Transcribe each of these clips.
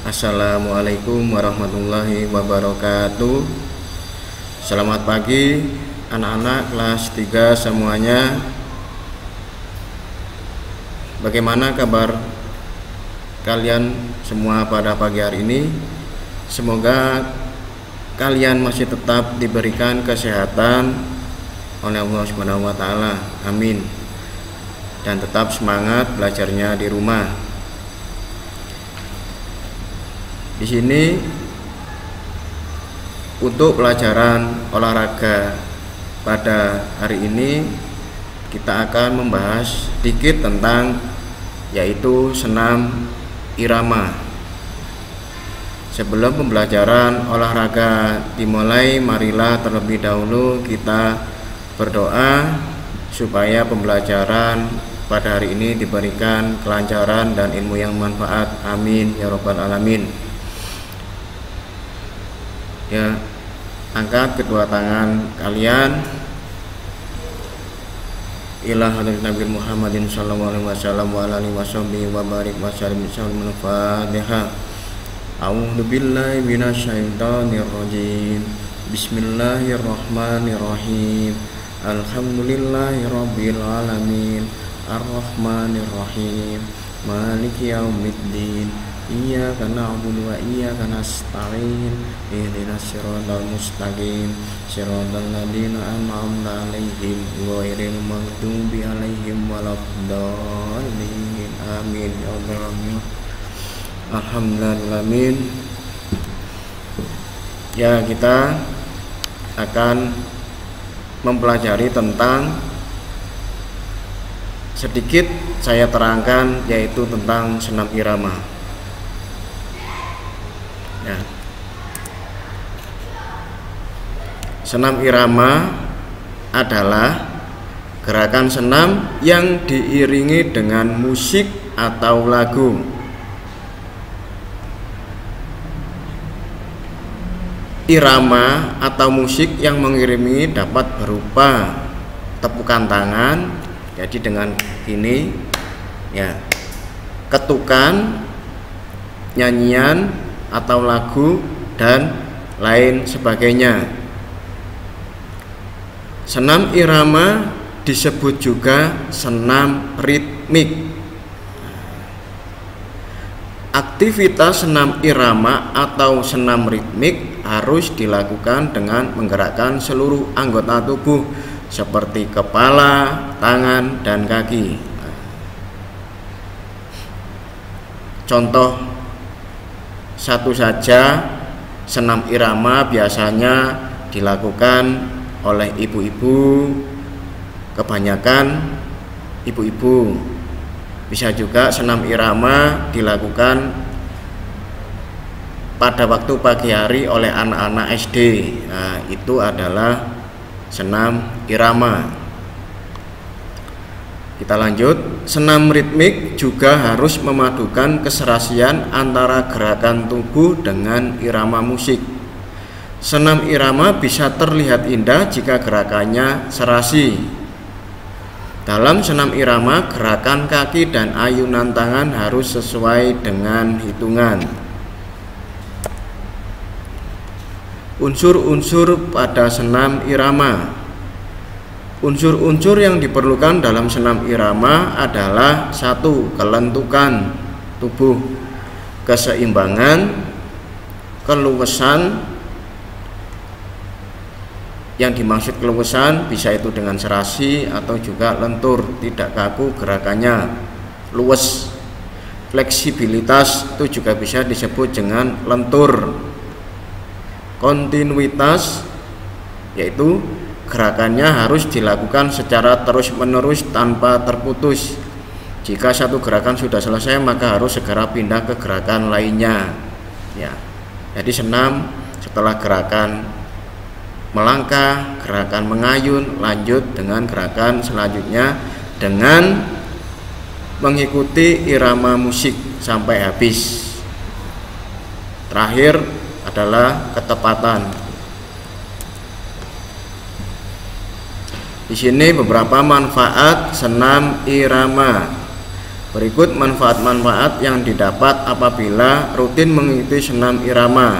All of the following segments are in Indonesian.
Assalamualaikum warahmatullahi wabarakatuh. Selamat pagi anak-anak kelas 3 semuanya. Bagaimana kabar kalian semua pada pagi hari ini? Semoga kalian masih tetap diberikan kesehatan oleh Allah Subhanahu wa taala. Amin. Dan tetap semangat belajarnya di rumah. Di sini untuk pelajaran olahraga pada hari ini kita akan membahas sedikit tentang yaitu senam irama. Sebelum pembelajaran olahraga dimulai, marilah terlebih dahulu kita berdoa supaya pembelajaran pada hari ini diberikan kelancaran dan ilmu yang bermanfaat. Amin ya rabbal alamin. Ya, angkat kedua tangan kalian ila hadrat Nabi Muhammadin sallallahu alaihi wasallam wa alihi washabbihi wa barik wa sallim sallallahu al-Fatihah. A'udzu billahi minasyaitonir rajim. Bismillahirrahmanirrahim. Alhamdulillahirabbil alamin. Arrahmanir rahim. Maliki yaumiddin. Iyyaka na'budu wa iyyaka nasta'in. Ihdinas siratal mustaqim. Siratal ladzina an'amta 'alaihim ghairil maghdubi 'alaihim waladdallin. Amin ya rabbal alamin. Alhamdulillah. Ya, kita akan mempelajari tentang sedikit saya terangkan yaitu tentang senam irama. Ya. Senam irama adalah gerakan senam yang diiringi dengan musik atau lagu. Irama atau musik yang mengiringi dapat berupa tepukan tangan, jadi dengan ini ya, ketukan, nyanyian atau lagu dan lain sebagainya. Senam irama disebut juga senam ritmik. Aktivitas senam irama atau senam ritmik harus dilakukan dengan menggerakkan seluruh anggota tubuh seperti kepala, tangan, dan kaki. Contoh satu saja, senam irama biasanya dilakukan oleh ibu-ibu, kebanyakan ibu-ibu. Bisa juga senam irama dilakukan pada waktu pagi hari oleh anak-anak SD. Nah, itu adalah senam irama. Kita lanjut. Senam ritmik juga harus memadukan keserasian antara gerakan tubuh dengan irama musik. Senam irama bisa terlihat indah jika gerakannya serasi. Dalam senam irama, gerakan kaki dan ayunan tangan harus sesuai dengan hitungan. Unsur-unsur pada senam irama. Unsur-unsur yang diperlukan dalam senam irama adalah 1. Kelentukan tubuh, keseimbangan, keluasan. Yang dimaksud keluasan bisa itu dengan serasi atau juga lentur, tidak kaku gerakannya, luwes. Fleksibilitas itu juga bisa disebut dengan lentur. Kontinuitas yaitu gerakannya harus dilakukan secara terus-menerus tanpa terputus. Jika satu gerakan sudah selesai, maka harus segera pindah ke gerakan lainnya. Ya. Jadi senam setelah gerakan melangkah, gerakan mengayun, lanjut dengan gerakan selanjutnya dengan mengikuti irama musik sampai habis. Terakhir adalah ketepatan. Di sini beberapa manfaat senam irama. Berikut manfaat-manfaat yang didapat apabila rutin mengikuti senam irama.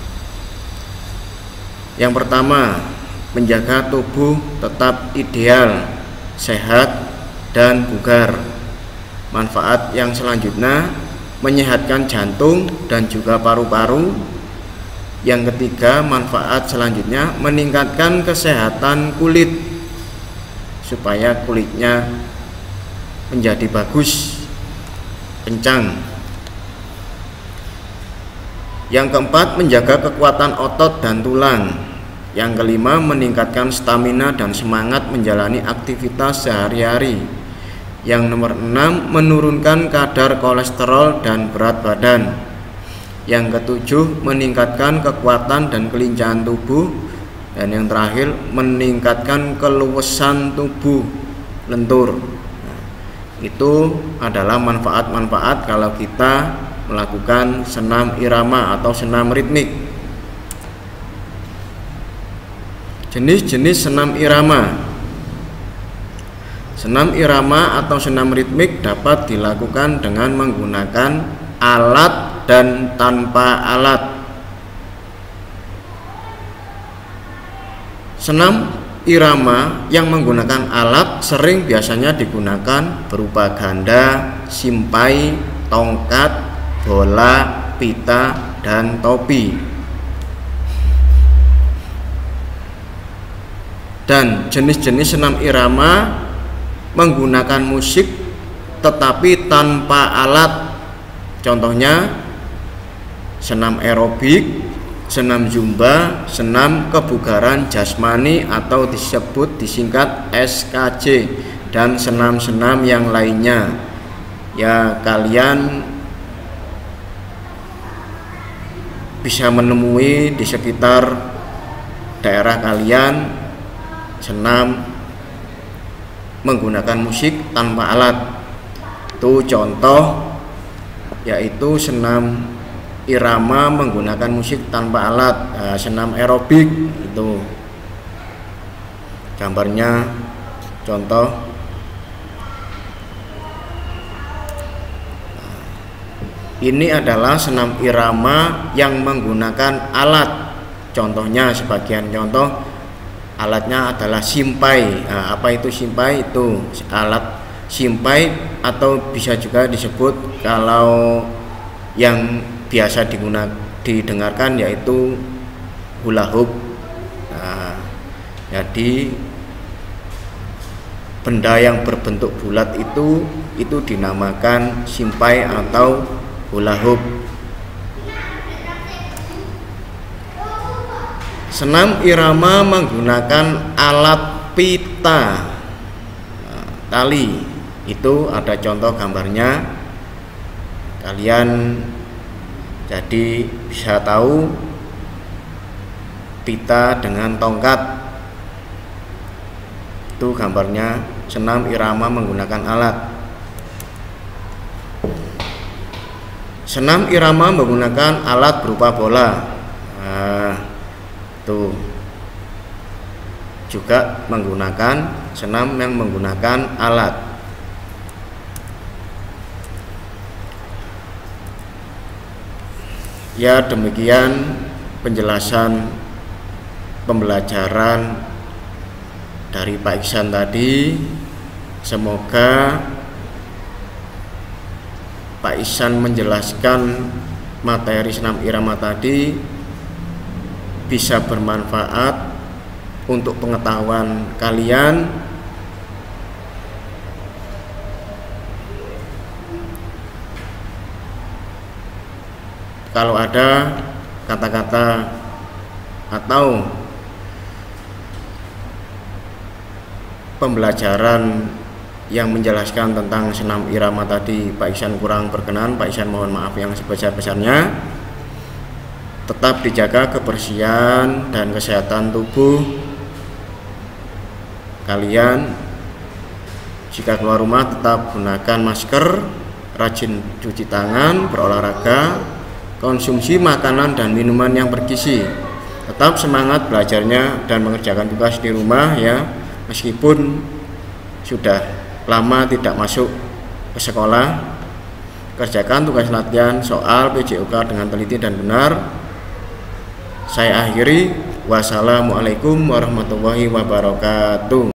Yang pertama, menjaga tubuh tetap ideal, sehat, dan bugar. Manfaat yang selanjutnya, menyehatkan jantung dan juga paru-paru. Yang ketiga, manfaat selanjutnya meningkatkan kesehatan kulit supaya kulitnya menjadi bagus, kencang. Yang keempat, menjaga kekuatan otot dan tulang. Yang kelima, meningkatkan stamina dan semangat menjalani aktivitas sehari-hari. Yang nomor 6, menurunkan kadar kolesterol dan berat badan. Yang ketujuh, meningkatkan kekuatan dan kelincahan tubuh. Dan yang terakhir, meningkatkan keluasan tubuh, lentur. Nah, itu adalah manfaat-manfaat kalau kita melakukan senam irama atau senam ritmik. Jenis-jenis senam irama. Senam irama atau senam ritmik dapat dilakukan dengan menggunakan alat dan tanpa alat. Senam irama yang menggunakan alat sering biasanya digunakan berupa ganda, simpai, tongkat, bola, pita, dan topi. Dan jenis-jenis senam irama menggunakan musik tetapi tanpa alat. Contohnya senam aerobik, senam zumba, senam kebugaran jasmani atau disingkat SKJ, dan senam-senam yang lainnya. Ya, kalian bisa menemui di sekitar daerah kalian senam menggunakan musik tanpa alat. Itu contoh, yaitu senam irama menggunakan musik tanpa alat. Senam aerobik itu gambarnya, contoh. Ini adalah senam irama yang menggunakan alat. Contohnya, sebagian contoh alatnya adalah simpai. Nah, apa itu simpai? Itu alat simpai, atau bisa juga disebut kalau yang biasa didengarkan yaitu hula hoop. Nah, jadi benda yang berbentuk bulat itu dinamakan simpai atau hula hoop. Senam irama menggunakan alat pita, tali. Itu ada contoh gambarnya. Kalian jadi bisa tahu pita dengan tongkat. Itu gambarnya senam irama menggunakan alat. Senam irama menggunakan alat berupa bola. Tuh juga menggunakan senam yang menggunakan alat. Ya, demikian penjelasan pembelajaran dari Pak Iksan tadi. Semoga Pak Iksan menjelaskan materi senam irama tadi bisa bermanfaat untuk pengetahuan kalian. Kalau ada kata-kata atau pembelajaran yang menjelaskan tentang senam irama tadi Pak Iksan kurang berkenan, Pak Iksan mohon maaf yang sebesar-besarnya. Tetap dijaga kebersihan dan kesehatan tubuh kalian. Jika keluar rumah tetap gunakan masker, rajin cuci tangan, berolahraga, konsumsi makanan dan minuman yang bergizi. Tetap semangat belajarnya dan mengerjakan tugas di rumah ya, meskipun sudah lama tidak masuk ke sekolah, kerjakan tugas latihan soal PJOK dengan teliti dan benar. Saya akhiri, wassalamualaikum warahmatullahi wabarakatuh.